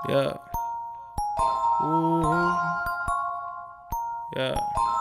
Yeah. Ooh. Yeah.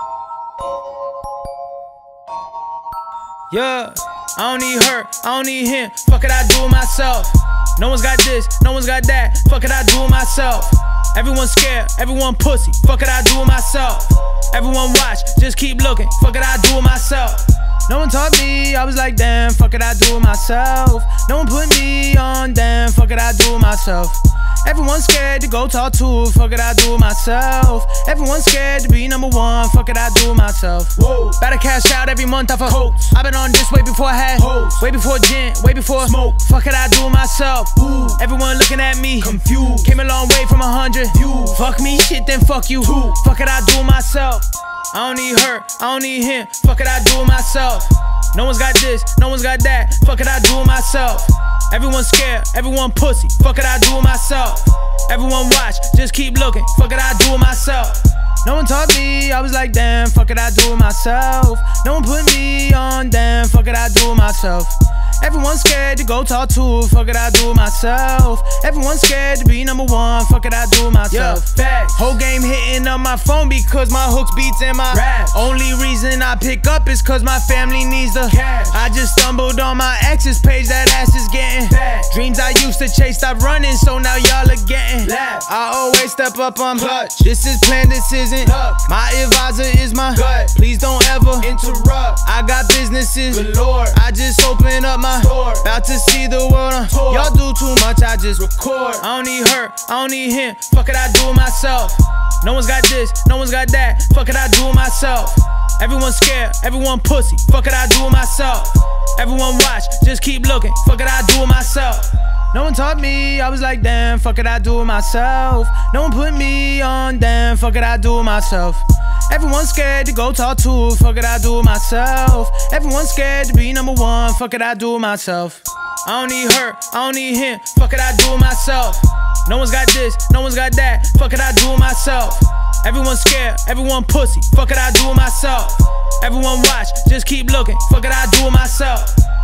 Yeah. I don't need her, I don't need him. Fuck it, I do it myself. No one's got this, no one's got that. Fuck it, I do it myself. Everyone's scared, everyone pussy. Fuck it, I do it myself. Everyone watch, just keep looking. Fuck it, I do it myself. No one taught me, I was like, damn, fuck it, I do it myself. No one put me on, damn, fuck it, I do it myself. Everyone's scared to go talk to, fuck it, I do it myself. Everyone's scared to be number one, fuck it, I do it myself. Whoa. Better cash out every month off a hoax. I've been on this way before I had hoes. Way before gin, way before smoke. Fuck it, I do it myself. Ooh. Everyone looking at me confused. Came a long way from 100 views. Fuck me, shit, then fuck you. Ooh. Fuck it, I do it myself. I don't need her, I don't need him. Fuck it, I do it myself. No one's got this, no one's got that. Fuck it, I do it myself. Everyone's scared, everyone pussy. Fuck it, I do it myself. Everyone watch, just keep looking. Fuck it, I do it myself. No one taught me, I was like, damn, fuck it, I do it myself. No one put me on, damn, fuck it, I do it myself. Everyone's scared to go talk to, fuck it, I do it myself. Everyone's scared to be number one, fuck it, I do it myself. Yeah, whole game hitting up my phone because my hooks beats in my rap. Only reason I pick up is cause my family needs the cash. I just stumbled on my ex's page, that ass is getting fat. Dreams I used to chase, stop running, so now y'all are getting laughed. I always step up on clutch. This is planned, this isn't luck. My advisor is my gut. Please don't ever interrupt. I got businesses galore. I just open up my store. About to see the world on tour. Y'all do too much, I just record. I don't need her, I don't need him. Fuck it, I do it myself. No one's got this, no one's got that. Fuck it, I do it myself. Everyone's scared, everyone pussy. Fuck it, I do it myself. Everyone watch, just keep looking. Fuck it, I do it myself. No one taught me, I was like, damn, fuck it, I do it myself. No one put me on, damn, fuck it, I do it myself. Everyone's scared to go talk to, fuck it, I do it myself. Everyone's scared to be number one, fuck it, I do it myself. I don't need her, I don't need him. Fuck it, I do it myself. No one's got this, no one's got that. Fuck it, I do it myself. Everyone's scared, everyone pussy. Fuck it, I do it myself. Everyone watch, just keep looking. Fuck it, I do it myself.